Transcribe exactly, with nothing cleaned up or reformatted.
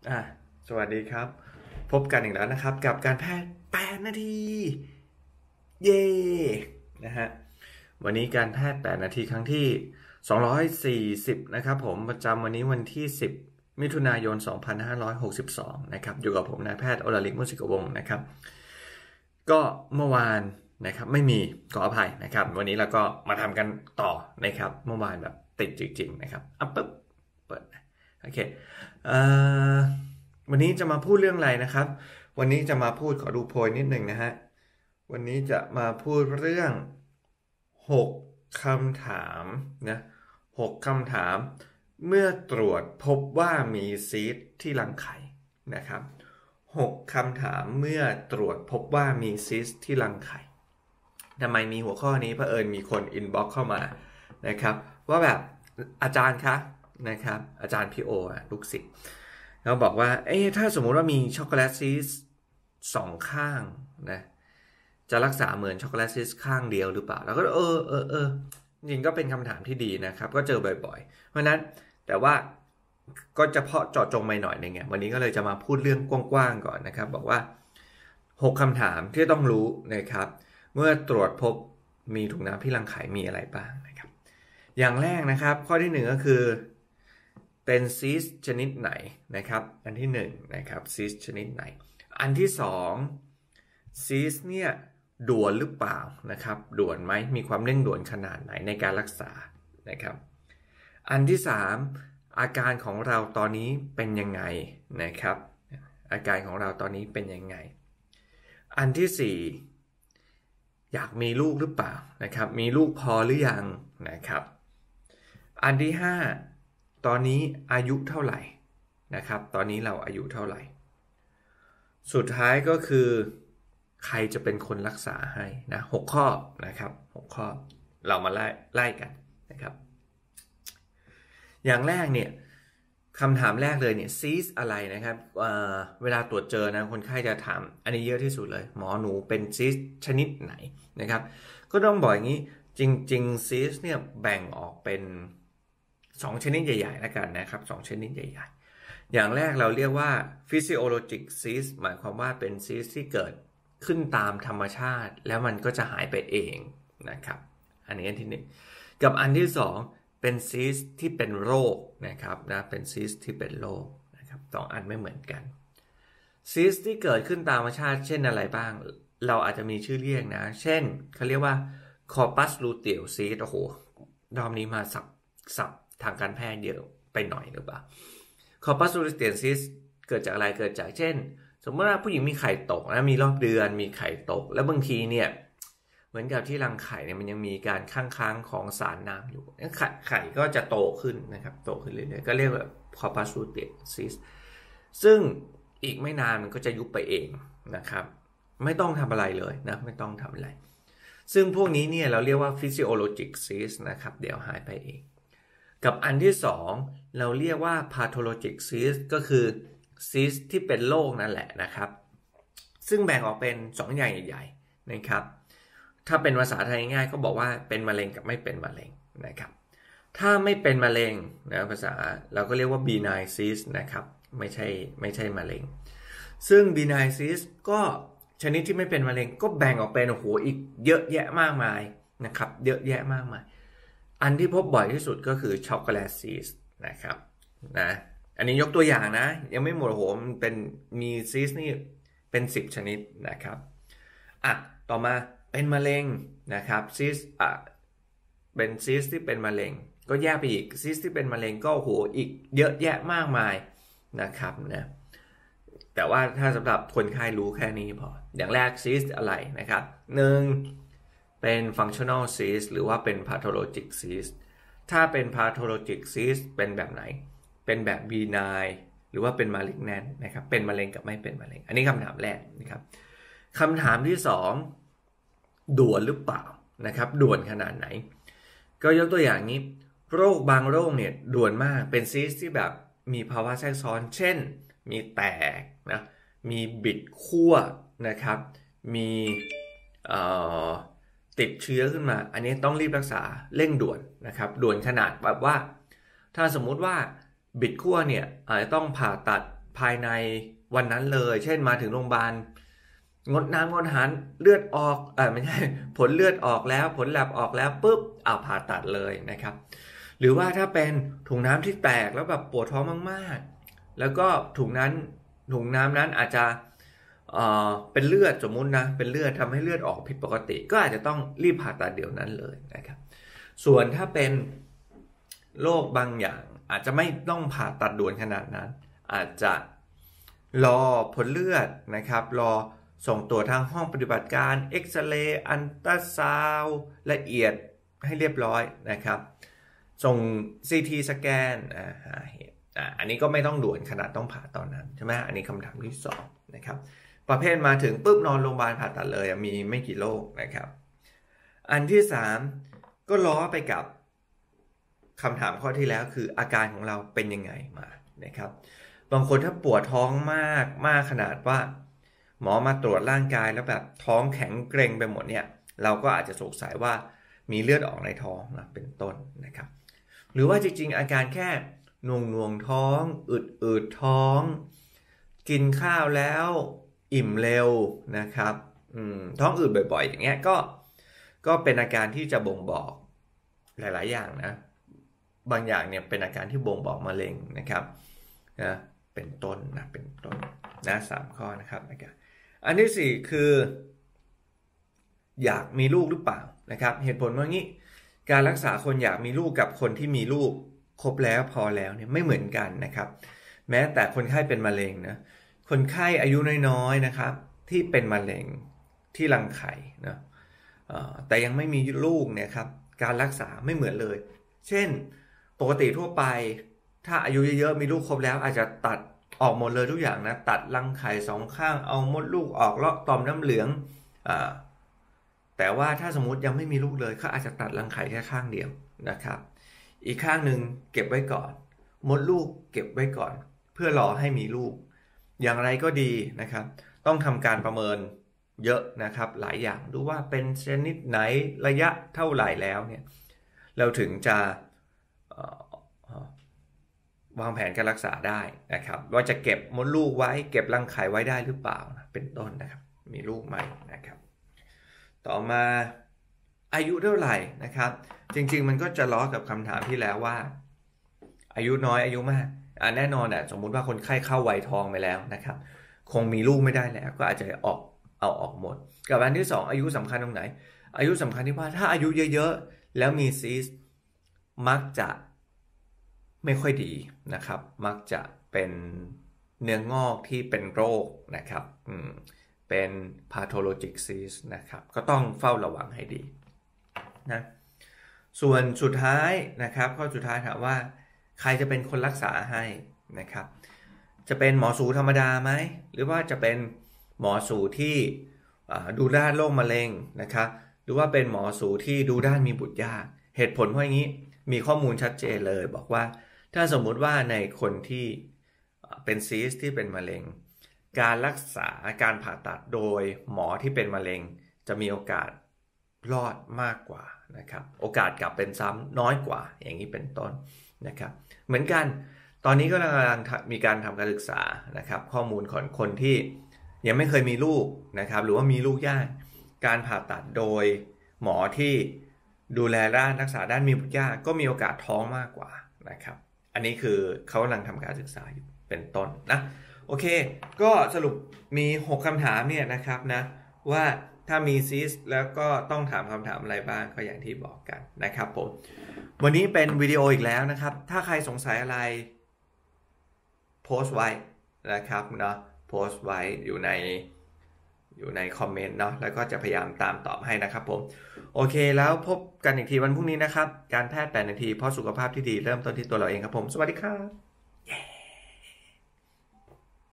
อ่ะสวัสดีครับพบกันอีกแล้วนะครับกับการแพทย์แปดนาทีเย่นะฮะวันนี้การแพทย์แปดนาทีครั้งที่สองร้อยสี่สิบนะครับผมประจำวันนี้วันที่สิบมิถุนายนสองพันห้าร้อยหกสิบสองนะครับอยู่กับผมนายแพทย์อรลิกมุสิกวงศ์นะครับก็เมื่อวานนะครับไม่มีขออภัยนะครับวันนี้เราก็มาทำกันต่อนะครับเมื่อวานแบบติดจริงๆนะครับอ่ะปึ๊บเปิดโอเคเอ่อวันนี้จะมาพูดเรื่องอะไรนะครับวันนี้จะมาพูดขอดูโพยนิดหนึ่งนะฮะวันนี้จะมาพูดเรื่องหกคำถามนะหกคำถามเมื่อตรวจพบว่ามีซีสต์ที่รังไข่นะครับหกคำถามเมื่อตรวจพบว่ามีซีสต์ที่รังไข่ทำไมมีหัวข้อนี้เผอิญมีคนอินบ็อกซ์เข้ามานะครับว่าแบบอาจารย์คะนะครับอาจารย์พี่โอลูกศิษย์เขาบอกว่าเอ๊ะถ้าสมมุติว่ามีช็อกโกแลตซีสต์สองข้างนะจะรักษาเหมือนช็อกโกแลตซีสต์ข้างเดียวหรือเปล่าแล้วก็เออเออเออจริงก็เป็นคำถามที่ดีนะครับก็เจอบ่อยๆเพราะนั้นแต่ว่าก็จะเพาะเจาะจงไปหน่อยนึงไงวันนี้ก็เลยจะมาพูดเรื่องกว้างๆก่อนนะครับบอกว่าหกคำถามที่ต้องรู้นะครับเมื่อตรวจพบมีถุงน้ำที่รังไข่มีอะไรบ้างนะครับอย่างแรกนะครับข้อที่หนึ่งก็คือเป็นซีสต์ชนิดไหนนะครับอันที่หนึ่งนะครับซีสต์ชนิดไหนอันที่สองซีสต์เนี่ยด่วนหรือเปล่านะครับด่วนไหมมีความเร่งด่วนขนาดไหนในการรักษานะครับอันที่สามอาการของเราตอนนี้เป็นยังไงนะครับอาการของเราตอนนี้เป็นยังไงอันที่สี่อยากมีลูกหรือเปล่านะครับมีลูกพอหรือยังนะครับอันที่ห้าตอนนี้อายุเท่าไหร่นะครับตอนนี้เราอายุเท่าไหร่สุดท้ายก็คือใครจะเป็นคนรักษาให้นะหกข้อนะครับหกข้อเรามาไล่ไล่กันนะครับอย่างแรกเนี่ยคำถามแรกเลยเนี่ยซีสอะไรนะครับเอ่อเวลาตรวจเจอนะคนไข้จะถามอันนี้เยอะที่สุดเลยหมอหนูเป็นซีสชนิดไหนนะครับก็ต้องบอกอย่างนี้จริงๆซีสเนี่ยแบ่งออกเป็นสองชนิดใหญ่ๆแล้วกันนะครับสองชนิดใหญ่ๆอย่างแรกเราเรียกว่า physiologic cyst หมายความว่าเป็นซีสที่เกิดขึ้นตามธรรมชาติแล้วมันก็จะหายไปเองนะครับอันนี้อันที่หนึ่งกับอันที่สองเป็นซีสที่เป็นโรคนะครับนะเป็นซีสที่เป็นโรคนะครับสองอันไม่เหมือนกันซีสที่เกิดขึ้นตามธรรมชาติเช่นอะไรบ้างเราอาจจะมีชื่อเรียกนะเช่นเขาเรียกว่า corpus luteal cyst โอ้โหรอบนี้มาสับสับทางการแพทย์เยอะไปหน่อยหรือเปล่า corpus luteal cyst เกิดจากอะไรเกิดจากเช่นสมมติว่าผู้หญิงมีไข่ตกนะมีรอบเดือนมีไข่ตกแล้วบางทีเนี่ยเหมือนกับที่รังไข่เนี่ยมันยังมีการค้างๆของสารน้ำอยู่ไข่ไข่ก็จะโตขึ้นนะครับโตขึ้นเรื่อยๆก็เรียกว่า corpus luteal cyst ซึ่งอีกไม่นานมันก็จะยุบไปเองนะครับไม่ต้องทำอะไรเลยนะไม่ต้องทำอะไรซึ่งพวกนี้เนี่ยเราเรียกว่า physiologic cyst นะครับเดี๋ยวหายไปเองกับอันที่สองเราเรียกว่า pathologic cyst ก็คือซีสที่เป็นโรคนั่นแหละนะครับซึ่งแบ่งออกเป็นสองอย่างใหญ่ๆนะครับถ้าเป็นภาษาไทยง่ายก็บอกว่าเป็นมะเร็งกับไม่เป็นมะเร็งนะครับถ้าไม่เป็นมะเร็งนะภาษาเราก็เรียกว่า benign cyst นะครับไม่ใช่ไม่ใช่มะเร็งซึ่ง benign cyst ก็ชนิดที่ไม่เป็นมะเร็งก็แบ่งออกเป็นโอ้โหอีกเยอะแยะมากมายนะครับเยอะแยะมากมายอันที่พบบ่อยที่สุดก็คือช็อกโกแลตซีสต์นะครับนะอันนี้ยกตัวอย่างนะยังไม่หมดโหมันเป็นมีซีสนี่เป็นสิบชนิดนะครับอ่ะต่อมาเป็นมะเร็งนะครับซีสอ่ะเป็นซีสที่เป็นมะเร็งก็แยกไปอีกซีสที่เป็นมะเร็งก็โหอีกเยอะแยะมากมายนะครับนะแต่ว่าถ้าสำหรับคนไข้รู้แค่นี้พออย่างแรกซีสอะไรนะครับหนึ่งเป็น functional cyst หรือว่าเป็น pathologic cyst ถ้าเป็น pathologic cyst เป็นแบบไหนเป็นแบบ benign หรือว่าเป็น malignant นะครับเป็นมะเร็งกับไม่เป็นมะเร็งอันนี้คำถามแรกนะครับคำถามที่สองด่วนหรือเปล่านะครับด่วนขนาดไหนก็ยกตัวอย่างนี้โรคบางโรคเนี่ยด่วนมากเป็นซีสที่แบบมีภาวะแทรกซ้อนเช่นมีแตกนะมีบิดขั้วนะครับมีติดเชื้อขึ้นมาอันนี้ต้องรีบรักษาเร่งด่วนนะครับด่วนขนาดแบบว่าถ้าสมมุติว่าบิดขั้วเนี่ยอาจจะต้องผ่าตัดภายในวันนั้นเลยเช่นมาถึงโรงพยาบาลงดน้ำงดอาหารเลือดออกเออไม่ใช่ผลเลือดออกแล้วผลแลบออกแล้วปุ๊บเอาผ่าตัดเลยนะครับหรือว่าถ้าเป็นถุงน้ำที่แตกแล้วแบบปวดท้องมากๆแล้วก็ถุงนั้นถุงน้ำนั้นอาจจะเอ่อเป็นเลือดสมมุตินะเป็นเลือดทำให้เลือดออกผิดปกติก็อาจจะต้องรีบผ่าตัดเดี๋ยวนั้นเลยนะครับส่วนถ้าเป็นโรคบางอย่างอาจจะไม่ต้องผ่าตัดด่วนขนาดนั้นอาจจะรอผลเลือดนะครับรอส่งตัวทางห้องปฏิบัติการเอ็กซเรย์อัลตราซาวด์ละเอียดให้เรียบร้อยนะครับส่ง ซี ที สแกนอ่าหาเหตุอ่าอันนี้ก็ไม่ต้องด่วนขนาดต้องผ่าตอนนั้นใช่ไหมอันนี้คำถามที่สองนะครับประเภทมาถึงปุ๊บนอนโรงพยาบาลผ่าตัดเลยมีไม่กี่โรคนะครับอันที่สามก็ล้อไปกับคำถามข้อที่แล้วคืออาการของเราเป็นยังไงมานะครับบางคนถ้าปวดท้องมากมากขนาดว่าหมอมาตรวจร่างกายแล้วแบบท้องแข็งเกร็งไปหมดเนี่ยเราก็อาจจะสงสัยว่ามีเลือดออกในท้องนะเป็นต้นนะครับหรือว่าจริงๆอาการแค่หน่วงหน่วงท้องอืดอืดท้องกินข้าวแล้วอิ่มเร็วนะครับท้องอืดบ่อยๆอย่างเงี้ยก็ก็เป็นอาการที่จะบ่งบอกหลายๆอย่างนะบางอย่างเนี่ยเป็นอาการที่บ่งบอกมะเร็งนะครับนะเป็นต้นนะเป็นต้นนะสามข้อนะครับนะครับอันที่สี่คืออยากมีลูกหรือเปล่านะครับเหตุผลว่างี้การรักษาคนอยากมีลูกกับคนที่มีลูกครบแล้วพอแล้วเนี่ยไม่เหมือนกันนะครับแม้แต่คนไข้เป็นมะเร็งนะคนไข้อายุน้อยๆนะครับที่เป็นมะเร็งที่รังไข่นะแต่ยังไม่มีลูกเนี่ยครับการรักษาไม่เหมือนเลยเช่นปกติทั่วไปถ้าอายุเยอะๆมีลูกครบแล้วอาจจะตัดออกหมดเลยทุกอย่างนะตัดรังไข่สองข้างเอามดลูกออกเลาะต่อมน้ำเหลืองอ่าแต่ว่าถ้าสมมุติยังไม่มีลูกเลยเขาอาจจะตัดรังไข่แค่ข้างเดียวนะครับอีกข้างหนึ่งเก็บไว้ก่อนมดลูกเก็บไว้ก่อนเพื่อรอให้มีลูกอย่างไรก็ดีนะครับต้องทำการประเมินเยอะนะครับหลายอย่างดูว่าเป็นชนิดไหนระยะเท่าไหร่แล้วเนี่ยเราถึงจะวางแผนการรักษาได้นะครับว่าจะเก็บมดลูกไว้เก็บรังไข่ไว้ได้หรือเปล่าเป็นต้นนะครับมีลูกไหมนะครับต่อมาอายุเท่าไหร่นะครับจริงๆมันก็จะล้อกับคำถามที่แล้วว่าอายุน้อยอายุมากอ่ะแน่นอนอ่ะสมมุติว่าคนไข้เข้าวัยทองไปแล้วนะครับคงมีลูกไม่ได้แล้วก็อาจจะออกเอาออกหมดกับอันที่สองอายุสำคัญตรงไหนอายุสำคัญที่ว่าถ้าอายุเยอะๆแล้วมีซีสต์มักจะไม่ค่อยดีนะครับมักจะเป็นเนื้องอกที่เป็นโรคนะครับอืมเป็น pathologic cyst นะครับก็ต้องเฝ้าระวังให้ดีนะส่วนสุดท้ายนะครับข้อสุดท้ายถามว่าใครจะเป็นคนรักษาให้นะครับจะเป็นหมอสูธรรมดาไหมหรือว่าจะเป็นหมอสูที่ดูด้านโรคมะเร็งนะครับหรือว่าเป็นหมอสูที่ดูด้านมีบุตรยากเหตุผลเพราะอย่างนี้มีข้อมูลชัดเจนเลยบอกว่าถ้าสมมุติว่าในคนที่เป็นซีสต์ที่เป็นมะเร็งการรักษาการผ่าตัดโดยหมอที่เป็นมะเร็งจะมีโอกาสรอดมากกว่านะครับโอกาสกลับเป็นซ้ำน้อยกว่าอย่างนี้เป็นต้นนะครับเหมือนกันตอนนี้ก็กำลังมีการทำการศึกษานะครับข้อมูลของคนที่ยังไม่เคยมีลูกนะครับหรือว่ามีลูกยากการผ่าตัดโดยหมอที่ดูแลด้านรักษาด้านมีบุตรยากก็มีโอกาสท้องมากกว่านะครับอันนี้คือเขากำลังทำการศึกษาอยู่เป็นต้นนะโอเคก็สรุปมีหกคำถามเนี่ยนะครับนะว่าถ้ามีซีสแล้วก็ต้องถามคำถามอะไรบ้างก็อย่างที่บอกกันนะครับผมวันนี้เป็นวิดีโออีกแล้วนะครับถ้าใครสงสัยอะไรโพสต์ไว้นะครับเนาะโพสต์ไว้อยู่ในอยู่ในคอมเมนต์เนาะแล้วก็จะพยายามตามตอบให้นะครับผมโอเคแล้วพบกันอีกทีวันพรุ่งนี้นะครับการแพทย์แปดนาทีเพราะสุขภาพที่ดีเริ่มต้นที่ตัวเราเองครับผมสวัสดีครับ